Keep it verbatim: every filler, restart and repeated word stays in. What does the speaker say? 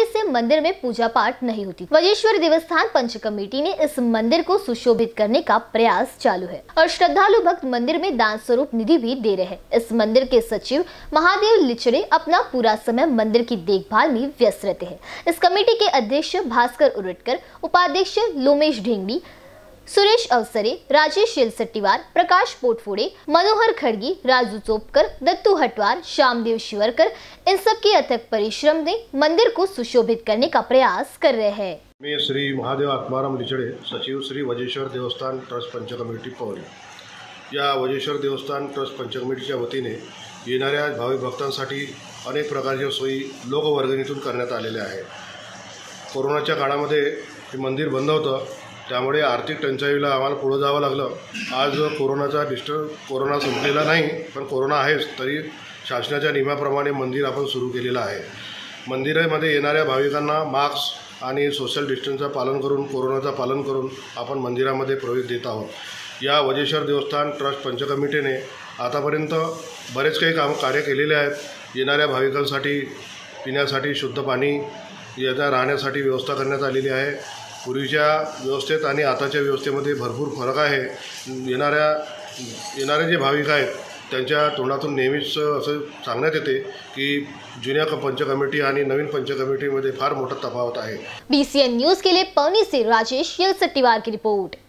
से मंदिर में पूजा पाठ नहीं होती। वजेश्वर देवस्थान पंच कमेटी ने इस मंदिर को सुशोभित करने का प्रयास चालू है और श्रद्धालु भक्त मंदिर में दान स्वरूप निधि भी दे रहे हैं। इस मंदिर के सचिव महादेव लिचड़े अपना पूरा समय मंदिर की देखभाल में व्यस्त रहते हैं। इस कमेटी के अध्यक्ष भास्कर उरटकर, उपाध्यक्ष लोमेश ढेंगड़ी, सुरेश अवसरे, राजेश शेलसट्टीवार, प्रकाश पोटफोड़े, मनोहर खड़गी, राजू चोपकर, दत्तू हटवार, श्यामदेव शिवरकर, इन सब के अथक परिश्रम ने मंदिर को सुशोभित करने का प्रयास कर रहे हैं। मी श्री महादेव आत्माराम लिचड़े, सचिव श्री वजेश्वर देवस्थान ट्रस्ट पंच कमिटी पवनी। या वजेश्वर देवस्थान ट्रस्ट पंच कमिटीच्या वतीने येणाऱ्या भाविक भक्तांसाठी अनेक प्रकारच्या सोयी लोकवर्गणीतून करण्यात आलेल्या आहेत। कोरोनाच्या काळामध्ये हे मंदिर बंद होतं, त्यामुळे आर्थिक टंचाईला आम्हाला पुढे जावं लागलं। आज कोरोनाचा डिस्टर्ब कोरोना संपलेला नाही, पण कोरोना आहेच, तरी शासनाच्या नियमाप्रमाणे मंदिर आपण सुरू केलेलं आहे। मंदिरामध्ये येणाऱ्या भाविकांना मास्क आणि सोशल डिस्टन्सचं पालन करून, कोरोनाचं पालन करून आपण मंदिरामध्ये प्रवेश देत आहोत। या वजेश्वर देवस्थान ट्रस्ट पंच कमिटीने आतापर्यंत बरेच काही काम कार्य केलेले आहेत। येणाऱ्या भाविकांसाठी पिण्यासाठी शुद्ध पाणी, येत्या राहण्यासाठी व्यवस्था करण्यात आलेली आहे। पूर्वीच्या व्यवस्थेत आणि आताच्या व्यवस्थेमध्ये भरपूर फरक आहे। येणाऱ्या येणारे जे भाविक आहेत त्यांच्या तोंडातून नेहमीच असं सांगण्यात येते की जुन्या पंच कमिटी आणि नवीन पंच कमिटीमध्ये फार मोठा तफावत आहे। बीसीएन न्यूज़ के लिए पवनी से राजेश शेलसट्टीवार की रिपोर्ट।